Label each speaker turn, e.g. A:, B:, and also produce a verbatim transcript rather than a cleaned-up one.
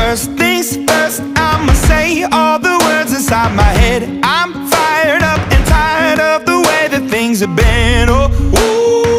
A: First things first, I'ma say all the words inside my head. I'm fired up and tired of the way that things have been. Oh, ooh.